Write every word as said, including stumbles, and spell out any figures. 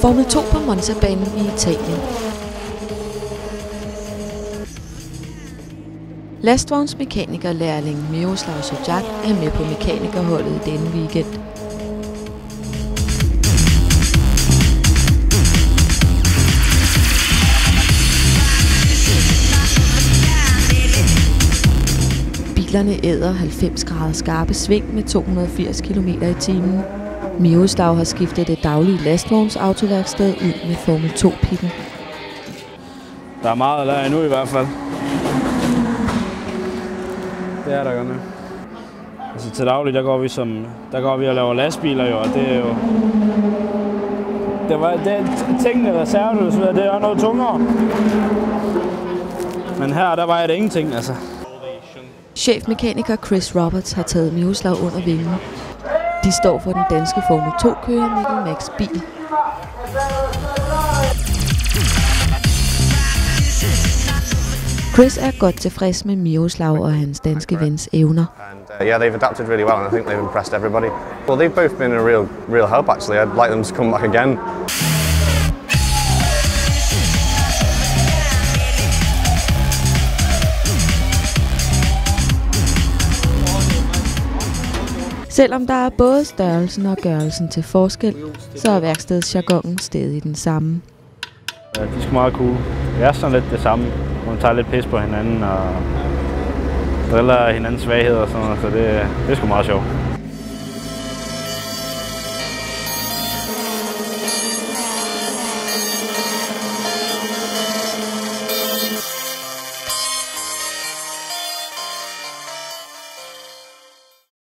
Formel to på Monza-banen i Italien. Lastvognsmekanikerlærling Miroslav Sojak er med på mekanikerholdet denne weekend. Bilerne æder halvfems grader skarpe sving med to hundrede og firs kilometer i timen. Miroslav har skiftet det daglige lastvognsautoværksted ud med Formel to-pitten. Der er meget at lære endnu i hvert fald. Det er der godt nok. Altså til daglig, der går vi som, der går vi og laver lastbiler jo, og det er jo... Det var det, tingene reservedels, det er noget tungere. Men her, der var det ingenting, altså. Chefmekaniker Chris Roberts har taget Miroslav under vingen. De står for den danske Formel to-kører Mikkel Max bil. Chris er godt tilfreds med Miroslav og hans danske vens evner. And, uh, yeah, they've adapted really well, and I think they've impressed everybody. Well, they've both been a real, real help actually. I'd like them to come back again. Selvom der er både størrelsen og gørelsen til forskel, så er værkstedsjargonen stadig den samme. Ja, de er sgu meget cool. Det er sådan lidt det samme. Man tager lidt pis på hinanden og driller hinandens svagheder og sådan noget, så det, det er sgu meget sjovt.